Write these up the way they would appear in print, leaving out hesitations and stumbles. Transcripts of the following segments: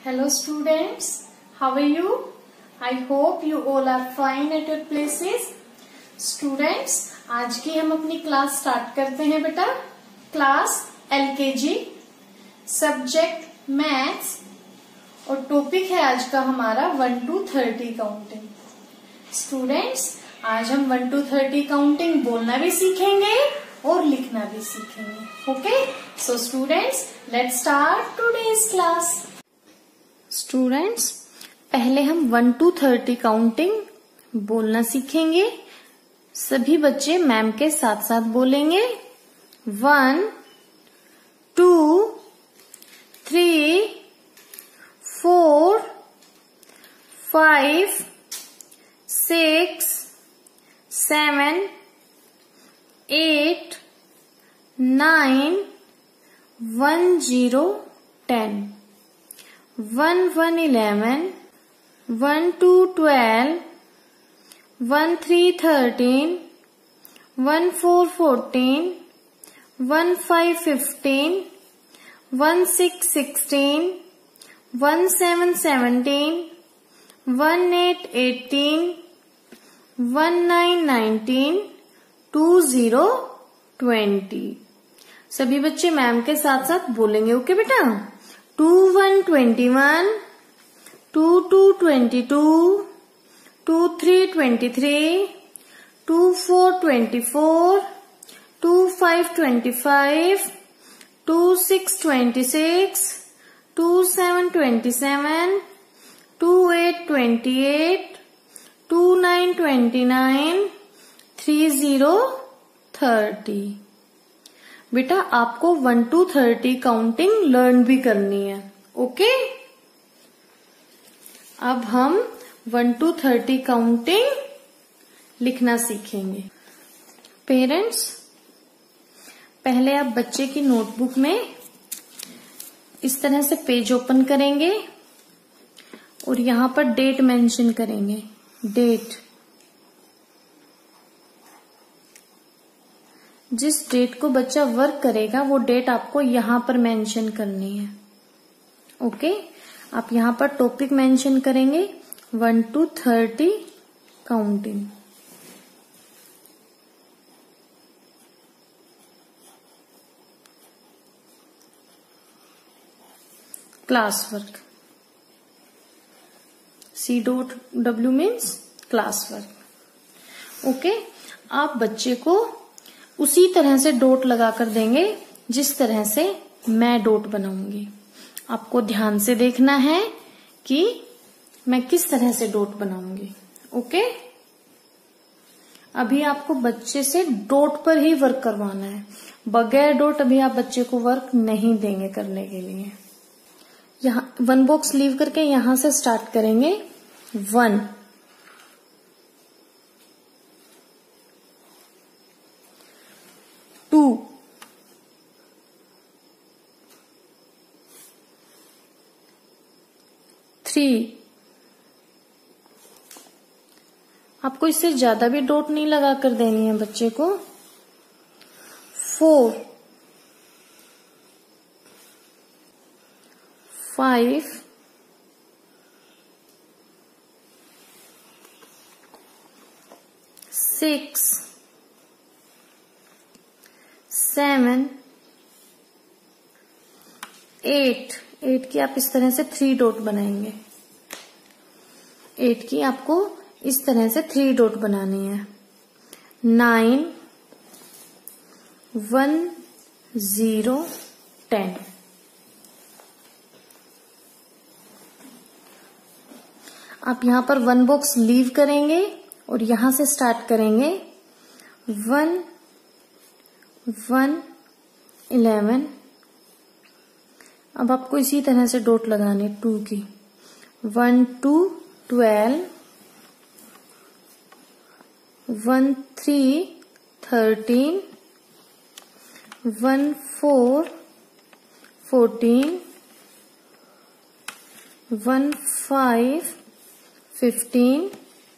Hello students, how are you? I hope you all are fine at your places. Students, आज की हम अपनी class start करते हैं बेटा. क्लास LKG, सब्जेक्ट मैथ्स और टॉपिक है आज का हमारा 1 to 30 काउंटिंग. स्टूडेंट्स, आज हम 1 to 30 काउंटिंग बोलना भी सीखेंगे और लिखना भी सीखेंगे. Okay, so students, let's start today's class. Students, पहले हम 1 to 30 काउंटिंग बोलना सीखेंगे. सभी बच्चे मैम के साथ साथ बोलेंगे. 1 2 3 4 5 6 7 8 9 1 0 10 1 1 11 1 2 12 1 3 13 1 4 14 1 5 15 1 6 16 1 7 17 1 8 18 1 9 19 2 0 20. सभी बच्चे मैम के साथ साथ बोलेंगे. ओके बेटा. 2 1 21 2 2 22 2 3 23 2 4 24 2 5 25 2 6 26 2 7 27 2 8 28 2 9 29 3 0 30. बेटा, आपको 1 to 30 काउंटिंग लर्न भी करनी है. ओके, अब हम 1 to 30 काउंटिंग लिखना सीखेंगे. पेरेंट्स, पहले आप बच्चे की नोटबुक में इस तरह से पेज ओपन करेंगे और यहां पर डेट मेंशन करेंगे. डेट, जिस डेट को बच्चा वर्क करेगा वो डेट आपको यहां पर मेंशन करनी है. ओके, आप यहां पर टॉपिक मेंशन करेंगे 1 to 30 counting. Class work, C.W means class work. Okay, आप बच्चे को उसी तरह से डॉट लगाकर देंगे जिस तरह से मैं डॉट बनाऊंगी. आपको ध्यान से देखना है कि मैं किस तरह से डॉट बनाऊंगी. ओके, अभी आपको बच्चे से डॉट पर ही वर्क करवाना है. बगैर डॉट अभी आप बच्चे को वर्क नहीं देंगे करने के लिए. यहाँ 1 बॉक्स लीव करके यहां से स्टार्ट करेंगे. 1 2 3. आपको इससे ज्यादा भी डॉट नहीं लगा कर देनी है बच्चे को. 4 5 6 7 8. 8 की आप इस तरह से 3 डॉट बनाएंगे. 8 की आपको इस तरह से 3 डॉट बनानी है. 9 1 0 10. आप यहां पर 1 बॉक्स लीव करेंगे और यहां से स्टार्ट करेंगे. 1 1 11. अब आपको इसी तरह से डॉट लगाने 2 की. 1 2 12 1 3 13 1 4 14 1 5 15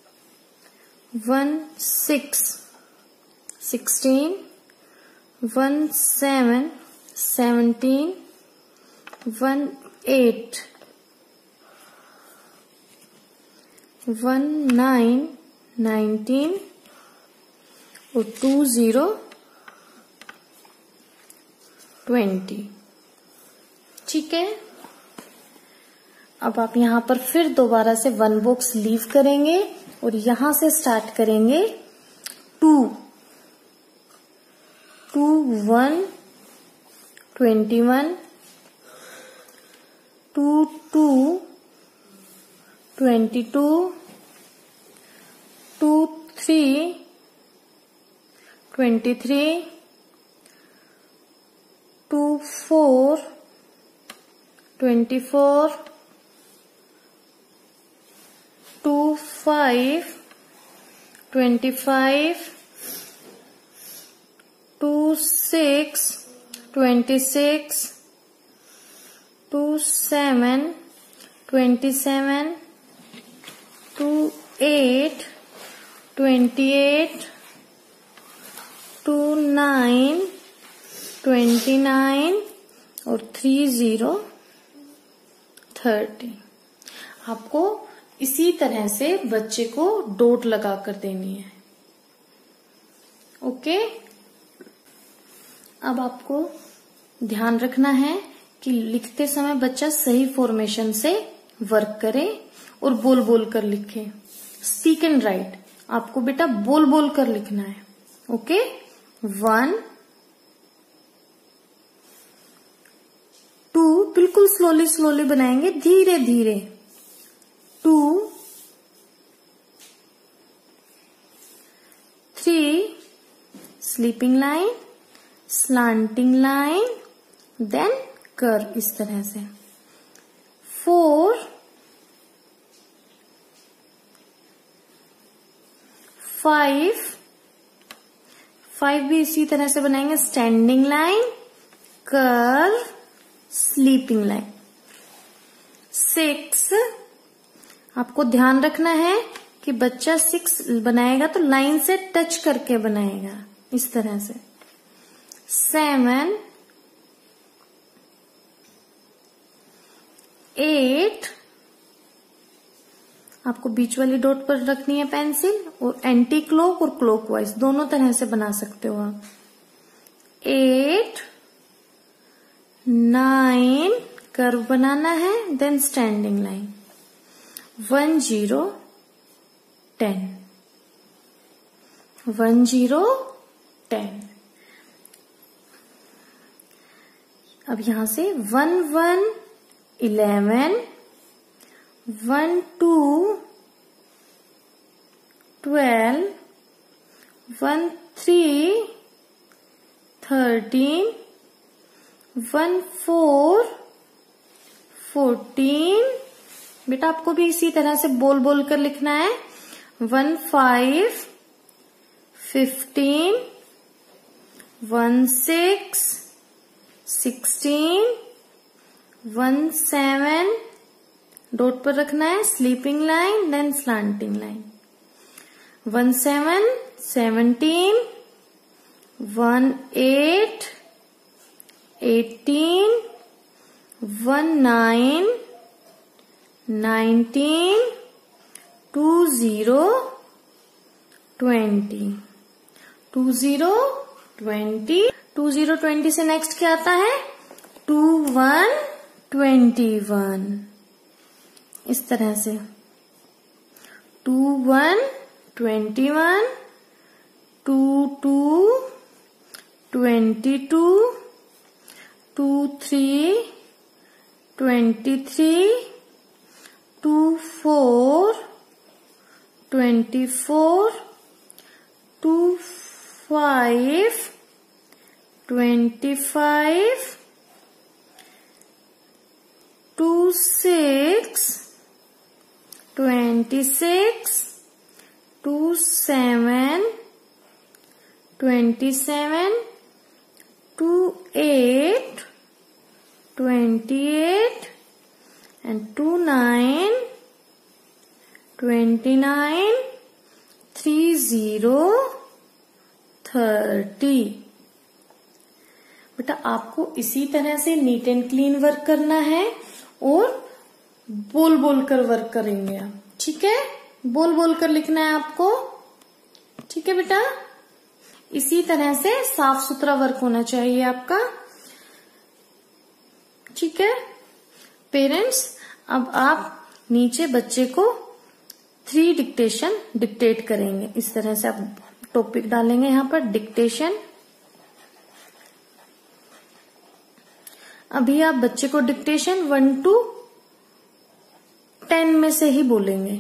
1 6 16 1 7 17 1 8 19 19 और 20 20। ठीक है, अब आप यहां पर फिर दोबारा से 1 बॉक्स लीव करेंगे और यहां से स्टार्ट करेंगे 2 2 1 21 2 2 22 2 3 23 2 4 24 2 5 25 2 6 26 2 7 27 2 8 28 2 9 29 और 30 30। आपको इसी तरह से बच्चे को डॉट लगा कर देनी है। ओके, अब आपको ध्यान रखना है कि लिखते समय बच्चा सही फॉर्मेशन से वर्क करे और बोल बोल कर लिखे। स्पीक एंड राइट आपको बेटा बोल बोल कर लिखना है। ओके, 1 2 बिल्कुल स्लोली स्लोली बनाएंगे, धीरे धीरे। 2 3 sleeping line, slanting line, then curve, इस तरह से। 4 5 भी इसी तरह से बनाएंगे, standing line, curve, sleeping line. 6 आपको ध्यान रखना है कि बच्चा 6 बनाएगा तो लाइन से टच करके बनाएगा, इस तरह से। 7 8 आपको बीच वाली डॉट पर रखनी है पेंसिल, और एंटी क्लॉक और क्लॉकवाइज दोनों तरह से बना सकते हो आप। 8 9 कर्व बनाना है, देन स्टैंडिंग लाइन। 1 0 10 1 0 10। अब यहां से 1 1 11 1 2 12 1 3 13 1 4 14। बेटा आपको भी इसी तरह से बोल बोल कर लिखना है। 1 5 15 1 6 16 1 7 डॉट पर रखना है, sleeping line, then slanting line. 1 7 17 1 8 18 1 9 19 2 0 20 2 0 20 2 0 20 से नेक्स्ट क्या आता है? 2 1 21, इस तरह से। 2 1 21 2 2 22 2 3 23 2 4 24 2 5 25 2 6 26 2 7 27 2 8 28 and 2 9 29 30 30। बेटा आपको इसी तरह से नीट एंड क्लीन वर्क करना है और बोल बोल कर वर्क करेंगे आप, ठीक है। बोल बोल कर लिखना है आपको, ठीक है बेटा। इसी तरह से साफ सुथरा वर्क होना चाहिए आपका, ठीक है। पेरेंट्स, अब आप नीचे बच्चे को 3 डिक्टेशन डिक्टेट करेंगे। इस तरह से आप टॉपिक डालेंगे यहाँ पर डिक्टेशन। अभी आप बच्चे को डिक्टेशन 1 to 10 में से ही बोलेंगे।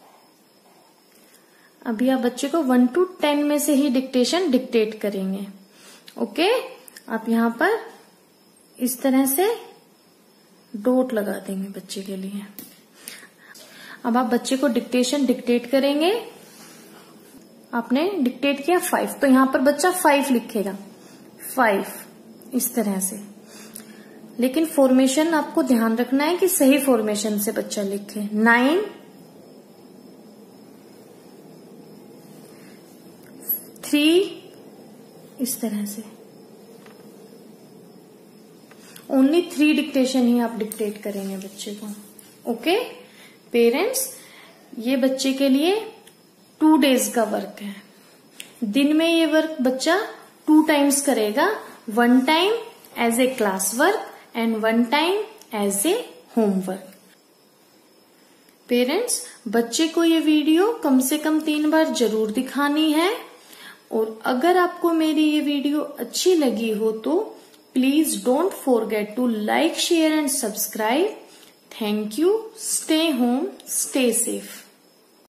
अभी आप बच्चे को 1 to 10 में से ही डिक्टेशन डिक्टेट करेंगे, ओके। आप यहाँ पर इस तरह से डॉट लगा देंगे बच्चे के लिए। अब आप बच्चे को डिक्टेशन डिक्टेट करेंगे। आपने डिक्टेट किया 5, तो यहाँ पर बच्चा 5 लिखेगा, 5 इस तरह से। लेकिन फॉर्मेशन आपको ध्यान रखना है कि सही फॉर्मेशन से बच्चा लिखे। 9, 3 इस तरह से। ओनली 3 डिक्टेशन ही आप डिक्टेट करेंगे बच्चे को, ओके। पेरेंट्स, ये बच्चे के लिए 2 days का वर्क है। दिन में ये वर्क बच्चा 2 times करेगा, 1 time as a class work and 1 time as a homework. Parents, बच्चे को ये वीडियो कम से कम 3 बार जरूर दिखानी है। और अगर आपको मेरी ये वीडियो अच्छी लगी हो तो please don't forget to like, share and subscribe. Thank you. Stay home, stay safe.